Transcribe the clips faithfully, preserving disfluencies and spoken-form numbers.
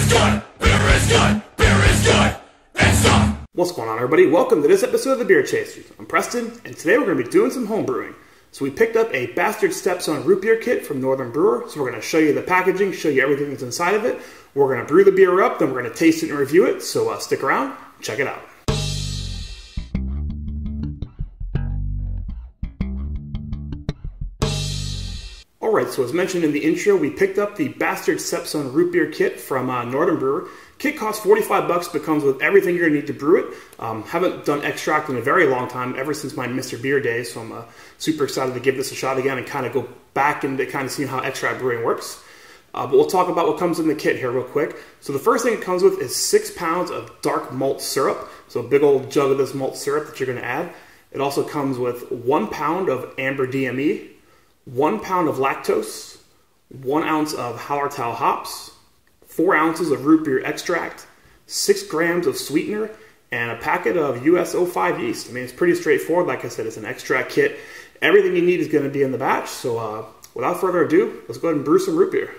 is good! Beer is good! Beer is good! It's good! What's going on, everybody? Welcome to this episode of The Beer Chasers. I'm Preston, and today we're going to be doing some home brewing. So we picked up a bastard Stepson root beer kit from Northern Brewer. So we're going to show you the packaging, show you everything that's inside of it. We're going to brew the beer up, then we're going to taste it and review it. So uh, stick around, check it out. Alright, so as mentioned in the intro, we picked up the bastard Stepson root beer kit from uh, Northern Brewer. Kit costs forty-five bucks, but comes with everything you're going to need to brew it. Um, haven't done extract in a very long time, ever since my Mister Beer days, so I'm uh, super excited to give this a shot again and kind of go back into kind of seeing how extract brewing works. Uh, but we'll talk about what comes in the kit here real quick. So the first thing it comes with is six pounds of dark malt syrup. So a big old jug of this malt syrup that you're going to add. It also comes with one pound of amber D M E, one pound of lactose, one ounce of Hallertau hops, four ounces of root beer extract, six grams of sweetener, and a packet of U S oh five yeast. I mean, it's pretty straightforward. Like I said, it's an extract kit. Everything you need is going to be in the batch. So uh, without further ado, let's go ahead and brew some root beer.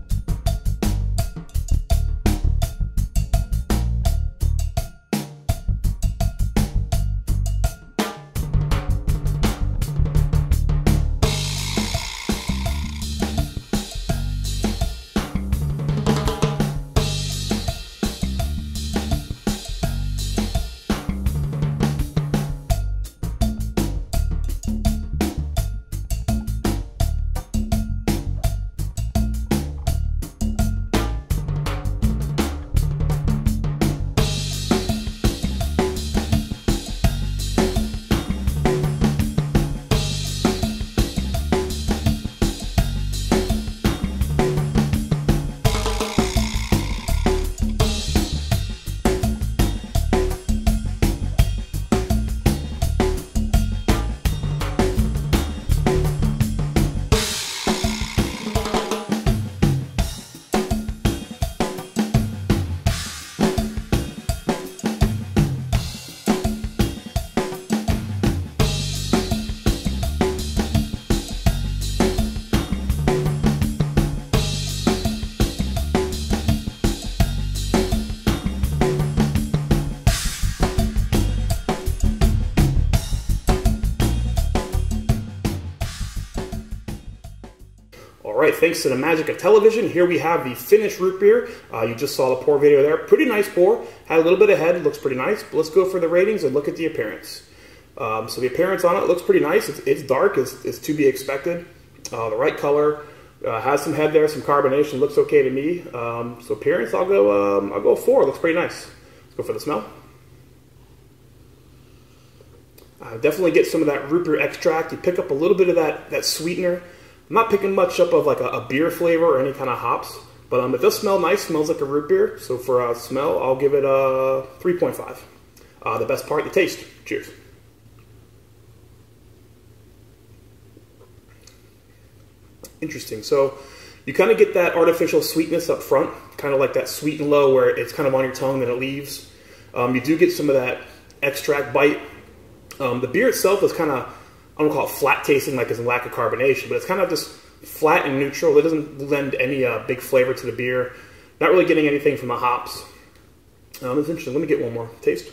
Alright, thanks to the magic of television, here we have the finished root beer. Uh, you just saw the pour video there. Pretty nice pour. Had a little bit of head, looks pretty nice. But let's go for the ratings and look at the appearance. Um, so the appearance on it looks pretty nice. It's, it's dark, it's, it's to be expected. Uh, the right color, uh, has some head there, some carbonation, looks okay to me. Um, so appearance, I'll go, um, I'll go four. Looks pretty nice. Let's go for the smell. Uh, definitely get some of that root beer extract. You pick up a little bit of that, that sweetener. I'm not picking much up of like a, a beer flavor or any kind of hops, but um, it does smell nice, smells like a root beer. So for a uh, smell, I'll give it a three point five. Uh, the best part, the taste. Cheers. Interesting. So you kind of get that artificial sweetness up front, kind of like that sweet and low where it's kind of on your tongue, then it leaves. Um, you do get some of that extract bite. Um, the beer itself is kind of, I don't call it flat tasting like it's a lack of carbonation, but it's kind of just flat and neutral. It doesn't lend any uh, big flavor to the beer. Not really getting anything from the hops. Um, it's interesting. Let me get one more taste.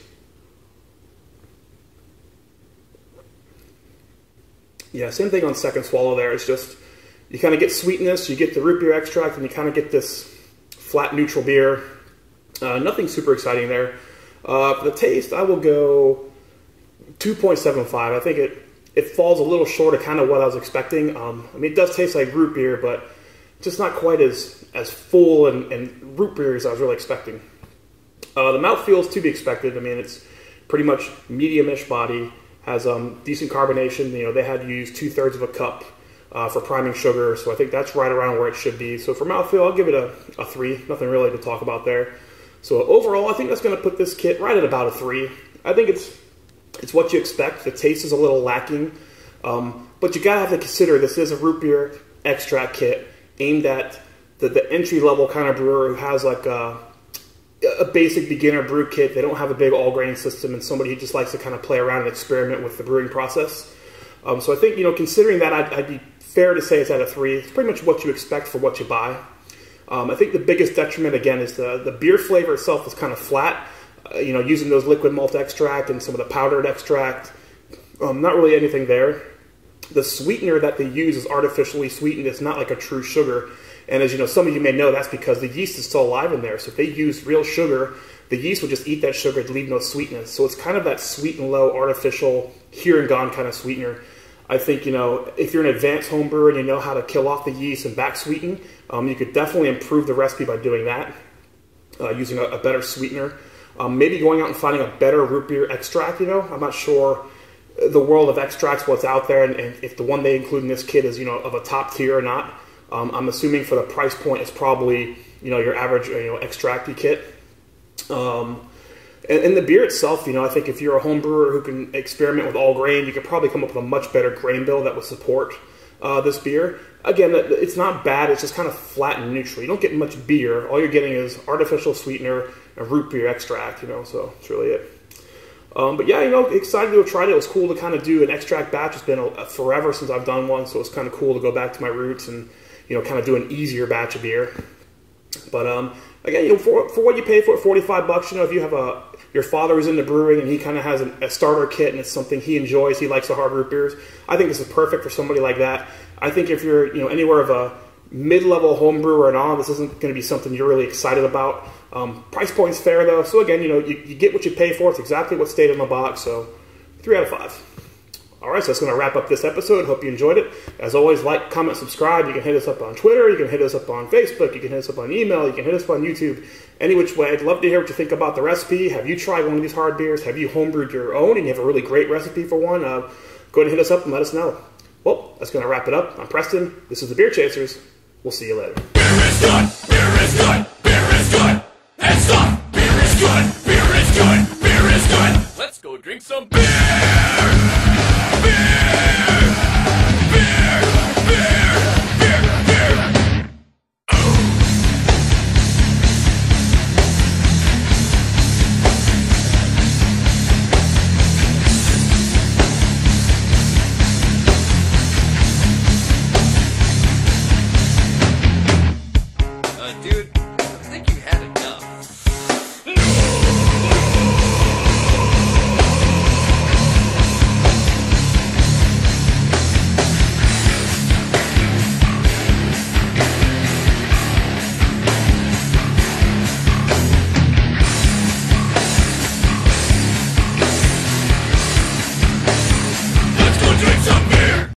Yeah, same thing on second swallow there. It's just, you kind of get sweetness, you get the root beer extract, and you kind of get this flat neutral beer. Uh, nothing super exciting there. Uh, for the taste, I will go two point seven five. I think it It falls a little short of kind of what I was expecting. Um, I mean, it does taste like root beer, but just not quite as, as full and, and root beer as I was really expecting. Uh, the mouthfeel is to be expected. I mean, it's pretty much medium-ish body, has um, decent carbonation. You know, they had to use two-thirds of a cup uh, for priming sugar, so I think that's right around where it should be. So for mouthfeel, I'll give it a, a three. Nothing really to talk about there. So overall, I think that's going to put this kit right at about a three. I think it's It's what you expect. The taste is a little lacking, um, but you gotta have to consider this is a root beer extract kit aimed at the, the entry-level kind of brewer who has like a, a basic beginner brew kit. They don't have a big all-grain system, and somebody who just likes to kind of play around and experiment with the brewing process. Um, so I think, you know, considering that, I'd, I'd be fair to say it's at a three. It's pretty much what you expect for what you buy. Um, I think the biggest detriment, again, is the, the beer flavor itself is kind of flat. Uh, you know, using those liquid malt extract and some of the powdered extract, um, not really anything there. The sweetener that they use is artificially sweetened. It's not like a true sugar. And as you know, some of you may know, that's because the yeast is still alive in there. So if they use real sugar, the yeast will just eat that sugar to leave no sweetness. So it's kind of that sweet and low, artificial, here and gone kind of sweetener. I think, you know, if you're an advanced home brewer and you know how to kill off the yeast and back sweeten, um, you could definitely improve the recipe by doing that, uh, using a, a better sweetener. Um, maybe going out and finding a better root beer extract, you know. I'm not sure the world of extracts, what's out there, and, and if the one they include in this kit is, you know, of a top tier or not. Um, I'm assuming for the price point, it's probably, you know, your average, you know, extracty kit. Um, and, and the beer itself, you know, I think if you're a home brewer who can experiment with all grain, you could probably come up with a much better grain bill that would support uh, this beer. Again, it's not bad. It's just kind of flat and neutral. You don't get much beer. All you're getting is artificial sweetener and root beer extract, you know, so that's really it. Um, but yeah, you know, excited to have tried it. It was cool to kind of do an extract batch. It's been a, a forever since I've done one, so it's kind of cool to go back to my roots and, you know, kind of do an easier batch of beer. But um, again, you know, for, for what you pay for it, forty-five bucks, you know, if you have a, your father who's into brewing and he kind of has a, a starter kit and it's something he enjoys, he likes the hard root beers, I think this is perfect for somebody like that. I think if you're, you know, anywhere of a mid-level home brewer and on, this isn't going to be something you're really excited about. Um, price point's fair though, so again, you know, you, you get what you pay for. It's exactly what's stated in the box, so three out of five. All right, so that's going to wrap up this episode. Hope you enjoyed it. As always, like, comment, subscribe. You can hit us up on Twitter. You can hit us up on Facebook. You can hit us up on email. You can hit us up on YouTube. Any which way. I'd love to hear what you think about the recipe. Have you tried one of these hard beers? Have you homebrewed your own and you have a really great recipe for one? Uh, go ahead and hit us up and let us know. Well, that's going to wrap it up. I'm Preston. This is the Beer Chasers. We'll see you later. Beer is good. Beer is good.